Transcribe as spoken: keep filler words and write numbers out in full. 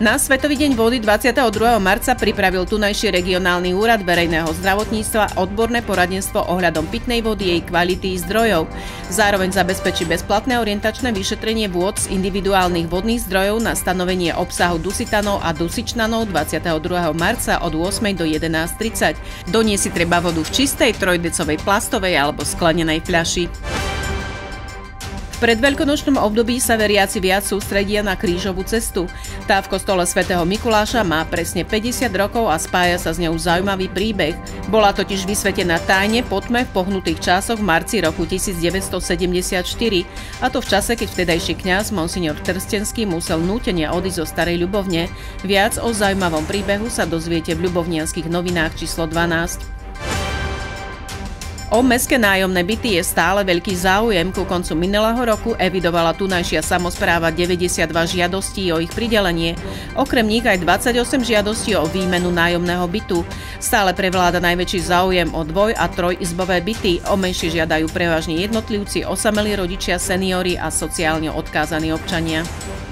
Na Svetový deň vody dvadsiateho druhého marca pripravil tunajší regionálny úrad verejného zdravotníctva odborné poradenstvo ohľadom pitnej vody, jej kvality zdrojov. Zároveň zabezpečí bezplatné orientačné vyšetrenie vôd z individuálnych vodných zdrojov na stanovenie obsahu dusitanov a dusičnanov dvadsiateho druhého marca od ôsmej do jedenástej tridsať. Doniesť si treba vodu v čistej trojdecovej plastovej alebo sklenenej fľaši. V predveľkonočnom období sa veriaci viac sústredia na krížovú cestu. Tá v kostole svätého Mikuláša má presne päťdesiat rokov a spája sa s ňou zaujímavý príbeh. Bola totiž vysvetená tajne po tme v pohnutých časoch v marci roku tisícdeväťstosedemdesiatštyri, a to v čase, keď vtedajší kňaz monsignor Trstenský musel nútene odísť zo Starej Ľubovne. Viac o zaujímavom príbehu sa dozviete v Ľubovnianskych novinách číslo dvanásť. O mestské nájomné byty je stále veľký záujem. Ku koncu minulého roku evidovala tunajšia samospráva deväťdesiatdva žiadostí o ich pridelenie. Okrem nich aj dvadsaťosem žiadostí o výmenu nájomného bytu. Stále prevláda najväčší záujem o dvoj- a trojizbové byty. O menšie žiadajú prevažne jednotlivci, osamelí rodičia, seniori a sociálne odkázaní občania.